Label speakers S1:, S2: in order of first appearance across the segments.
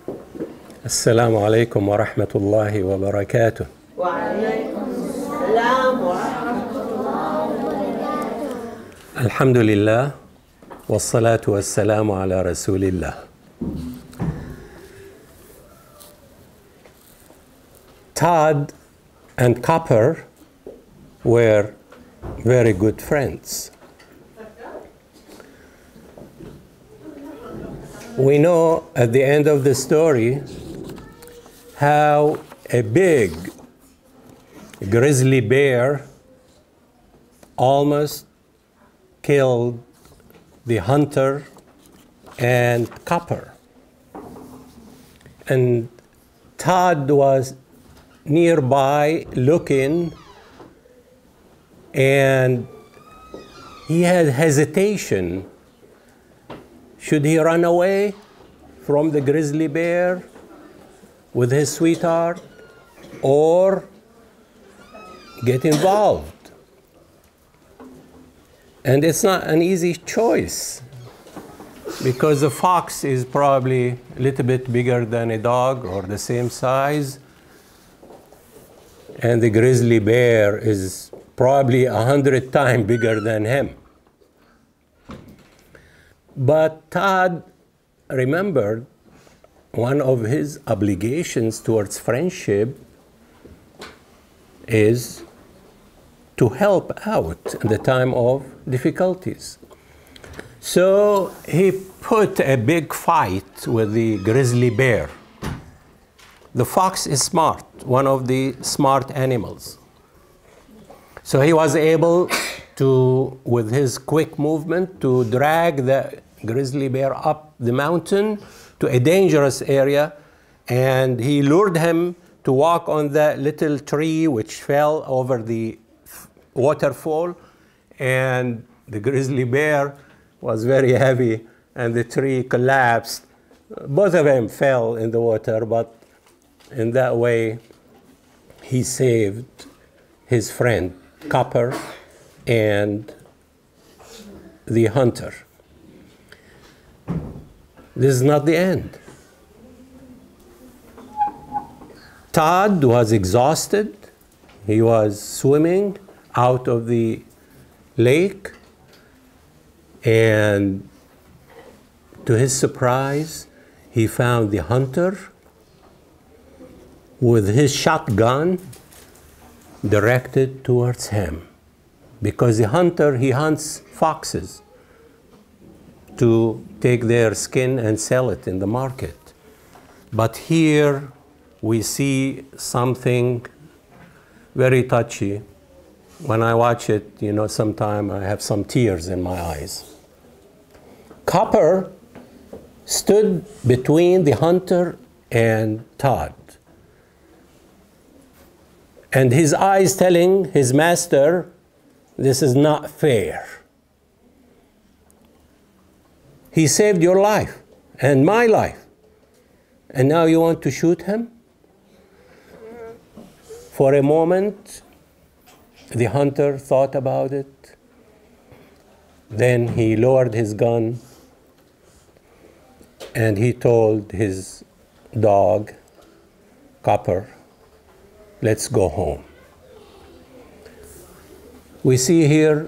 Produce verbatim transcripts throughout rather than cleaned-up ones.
S1: السلام عليكم ورحمة الله وبركاته.
S2: وعليكم السلام ورحمة الله وبركاته.
S1: الحمد لله والصلاة والسلام على رسول الله. Todd and Copper were very good friends. We know at the end of the story how a big grizzly bear almost killed the hunter and Copper. And Todd was nearby looking, and he had hesitation. Should he run away from the grizzly bear with his sweetheart or get involved? And it's not an easy choice because the fox is probably a little bit bigger than a dog or the same size, and the grizzly bear is probably a hundred times bigger than him. But Todd remembered one of his obligations towards friendship is to help out in the time of difficulties. So he put a big fight with the grizzly bear. The fox is smart, one of the smart animals. So he was able to, with his quick movement, to drag the grizzly bear up the mountain to a dangerous area, and he lured him to walk on the little tree which fell over the waterfall, and the grizzly bear was very heavy and the tree collapsed. Both of them fell in the water, but in that way he saved his friend Copper and the hunter. This is not the end. Todd was exhausted. He was swimming out of the lake, and to his surprise, he found the hunter with his shotgun directed towards him, because the hunter, he hunts foxes to take their skin and sell it in the market. But here we see something very touchy. When I watch it, you know, sometimes I have some tears in my eyes. Copper stood between the hunter and Todd, and his eyes telling his master, this is not fair. He saved your life and my life, and now you want to shoot him? For a moment, the hunter thought about it. Then he lowered his gun and he told his dog, Copper, let's go home. We see here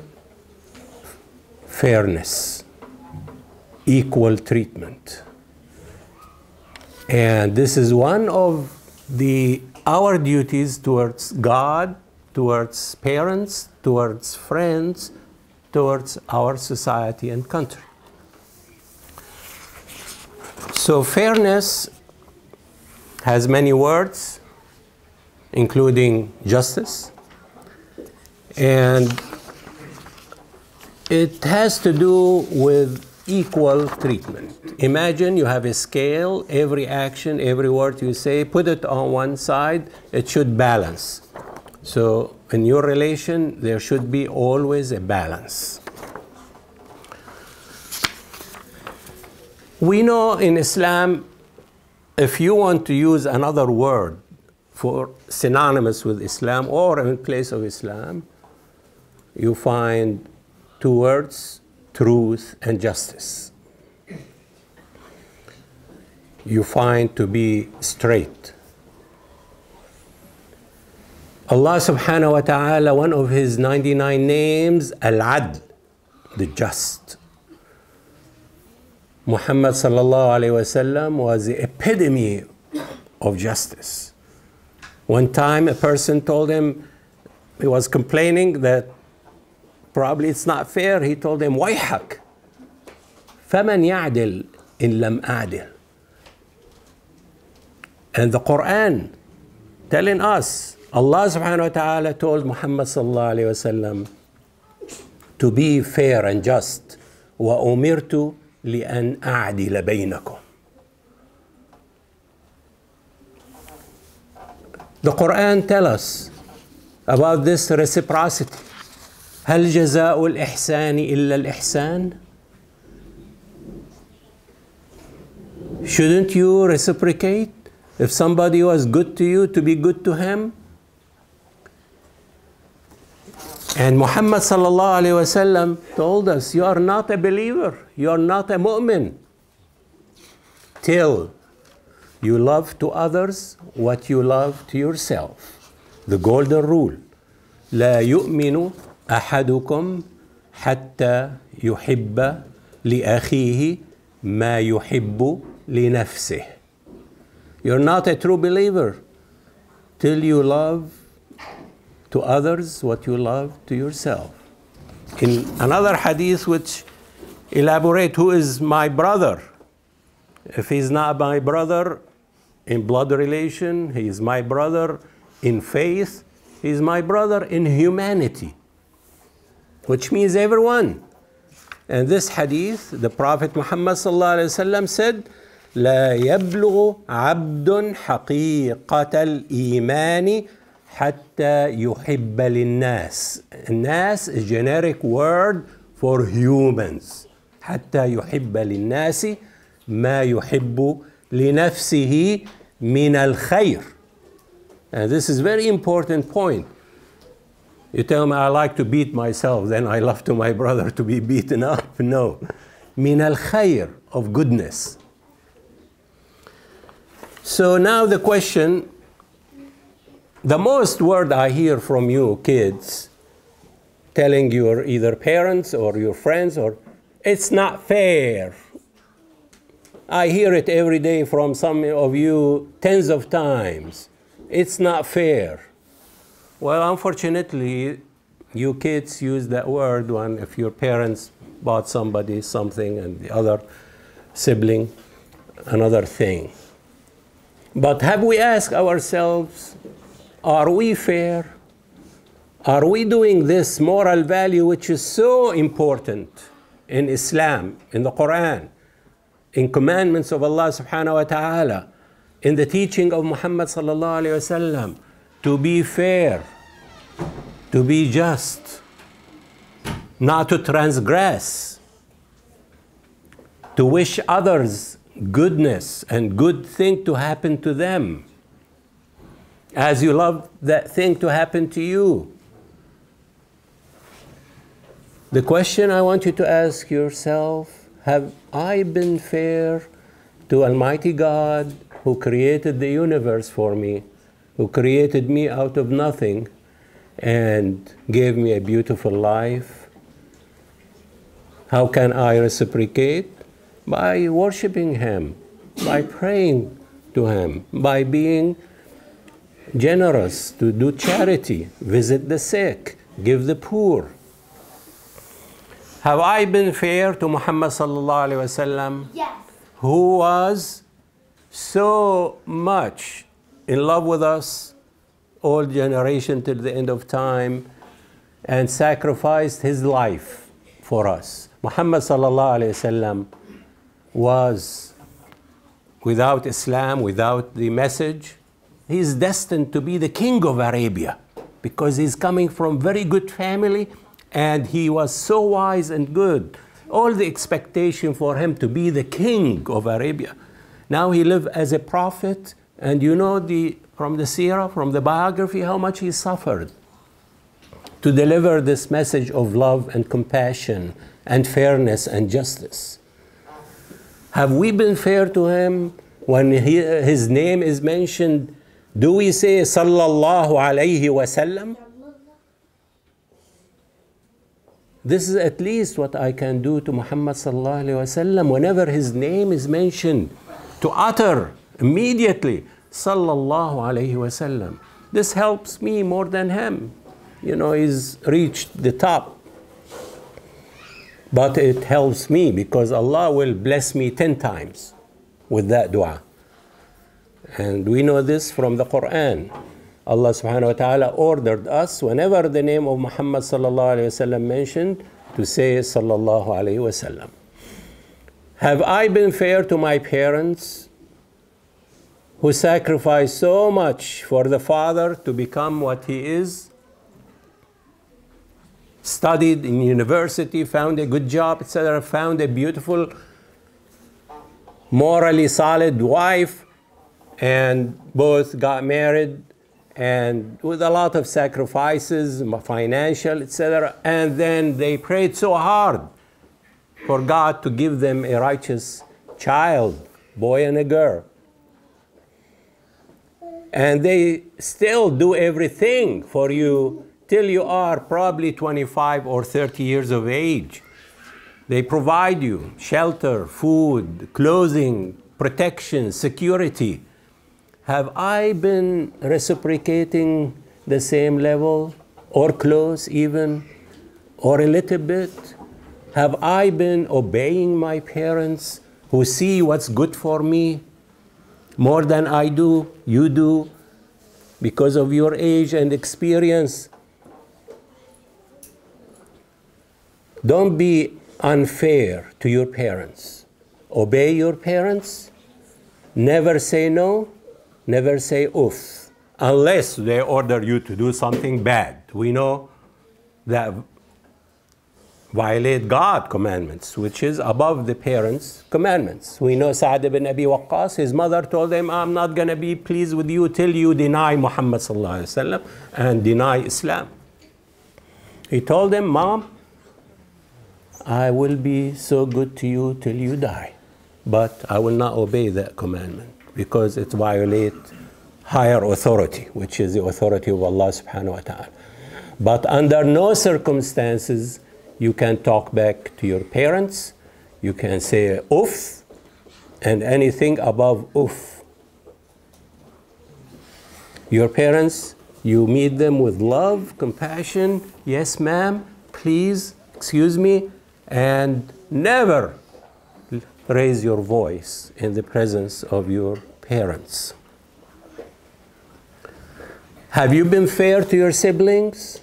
S1: fairness, equal treatment. And this is one of the our duties towards God, towards parents, towards friends, towards our society and country. So fairness has many words, including justice, and it has to do with equal treatment. Imagine you have a scale, every action, every word you say, put it on one side, it should balance. So in your relation, there should be always a balance. We know in Islam, if you want to use another word for synonymous with Islam or in place of Islam, you find two words, truth and justice. you find to be straight. Allah subhanahu wa ta'ala, one of his ninety-nine names, Al-Adl, the just. Muhammad sallallahu alayhi wa sallam was the epitome of justice. One time a person told him, he was complaining that probably it's not fair. He told him, وَيْحَكْ فَمَنْ يَعْدِلْ إِنْ لَمْ أَعْدِلْ. And the Quran telling us, Allah subhanahu wa ta'ala told Muhammad sallallahu alayhi wa sallam to be fair and just. وَأُمِرْتُ لِأَنْ أَعْدِلَ بَيْنَكُمْ. The Quran tells us about this reciprocity. هل جزاء الإحسان إلا الإحسان? Shouldn't you reciprocate? If somebody was good to you, to be good to him? And Muhammad sallallahu alayhi wa sallam told us, you are not a believer, you are not a mu'min, till you love to others what you love to yourself. The golden rule. لا يؤمن أحدكم حتى يحب لأخيه ما يحب لنفسه. You're not a true believer till you love to others what you love to yourself. In another hadith which elaborate who is my brother. If he's not my brother in blood relation, he is my brother in faith, he is my brother in humanity, which means everyone. And this hadith, the Prophet Muhammad sallallahu alaihi wasallam said, لا يبلغ عبد حقيقة الإيمان حتى يحب للناس. الناس is a generic word for humans. حتى يحب للناس ما يحب لنفسه من الخير. And this is a very important point. You tell me I like to beat myself, then I love to my brother to be beaten up. No. من الخير, of goodness. So now the question, the most word I hear from you kids, telling your either parents or your friends, or it's not fair. I hear it every day from some of you tens of times. It's not fair. Well, unfortunately, you kids use that word when if your parents bought somebody something and the other sibling another thing. But have we asked ourselves, are we fair? Are we doing this moral value which is so important in Islam, in the Quran, in commandments of Allah subhanahu wa ta'ala, in the teaching of Muhammad sallallahu alayhi wa sallam, to be fair, to be just, not to transgress, to wish others goodness and good thing to happen to them, as you love that thing to happen to you. The question I want you to ask yourself, have I been fair to Almighty God who created the universe for me, who created me out of nothing and gave me a beautiful life? How can I reciprocate? By worshiping Him, by praying to Him, by being generous, to do charity, visit the sick, give the poor. Have I been fair to Muhammad sallallahu alaihi wasallam?
S2: Yes.
S1: Who was so much in love with us, all generation till the end of time, and sacrificed his life for us. Muhammad sallallahu alaihi wasallam was, without Islam, without the message, he's destined to be the king of Arabia, because he's coming from very good family and he was so wise and good. All the expectation for him to be the king of Arabia. Now he lived as a prophet, and you know the, from the seerah, from the biography, how much he suffered to deliver this message of love and compassion and fairness and justice. Have we been fair to him When he, his name is mentioned, do we say sallallahu alayhi wasallam? This is at least what I can do to Muhammad sallallahu alayhi wasallam. Whenever his name is mentioned, to utter immediately sallallahu alayhi wasallam. This helps me more than him. You know, he's reached the top. But it helps me because Allah will bless me ten times with that dua. And we know this from the Quran. Allah subhanahu wa ta'ala ordered us, whenever the name of Muhammad sallallahu alayhi wa sallam mentioned, to say sallallahu alayhi wa sallam. Have I been fair to my parents who sacrificed so much for the father to become what he is? Studied in university, found a good job, et cetera, found a beautiful, morally solid wife, and both got married, and with a lot of sacrifices, financial, et cetera. And then they prayed so hard for God to give them a righteous child, boy and a girl. And they still do everything for you till you are probably twenty-five or thirty years of age. They provide you shelter, food, clothing, protection, security. Have I been reciprocating the same level, or close even, or a little bit? Have I been obeying my parents who see what's good for me more than I do, you do, because of your age and experience? Don't be unfair to your parents. Obey your parents. Never say no. Never say oof, unless they order you to do something bad. We know that violate God commandments, which is above the parents' commandments. We know Sa'd ibn Abi Waqqas, his mother told him, I'm not going to be pleased with you till you deny Muhammad sallallahu alaihi wasallam and deny Islam. He told him, Mom, I will be so good to you till you die, but I will not obey that commandment, because it violates higher authority, which is the authority of Allah subhanahu wa ta'ala. But under no circumstances you can talk back to your parents. You can say oof, and anything above oof. Your parents, you meet them with love, compassion, yes ma'am, please, excuse me, and never raise your voice in the presence of your parents. Have you been fair to your siblings?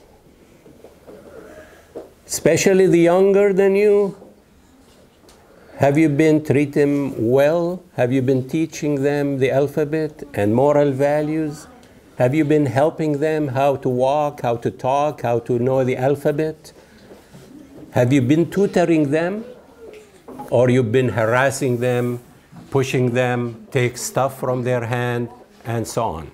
S1: Especially the younger than you? Have you been treating them well? Have you been teaching them the alphabet and moral values? Have you been helping them how to walk, how to talk, how to know the alphabet? Have you been tutoring them? Or you've been harassing them, pushing them, take stuff from their hand, and so on.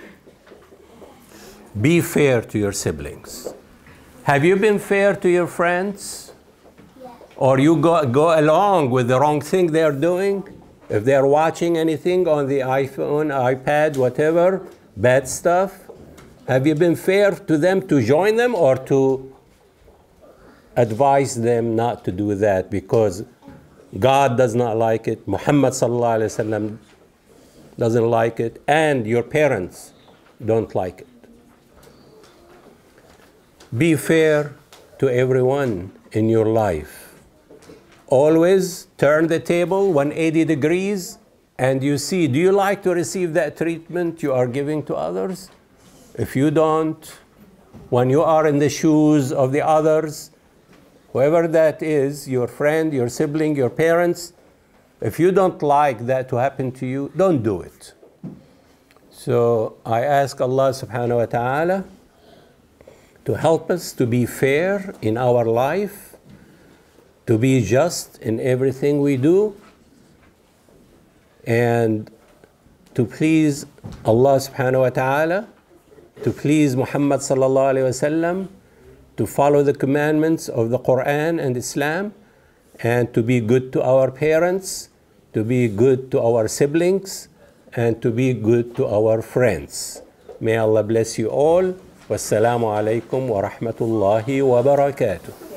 S1: Be fair to your siblings. Have you been fair to your friends? Or you go, go along with the wrong thing they're doing? If they're watching anything on the iPhone, iPad, whatever, bad stuff, have you been fair to them to join them, or to advise them not to do that because God does not like it, Muhammad sallallahu alaihi wasallam doesn't like it, and your parents don't like it? Be fair to everyone in your life. Always turn the table one hundred eighty degrees and you see, do you like to receive that treatment you are giving to others? If you don't, when you are in the shoes of the others, whoever that is, your friend, your sibling, your parents, if you don't like that to happen to you, don't do it. So I ask Allah subhanahu wa ta'ala to help us to be fair in our life, to be just in everything we do, and to please Allah subhanahu wa ta'ala, to please Muhammad sallallahu alayhi wa sallam, to follow the commandments of the Quran and Islam, and to be good to our parents, to be good to our siblings, and to be good to our friends. May Allah bless you all. Wassalamu alaikum wa rahmatullahi wa barakatuh.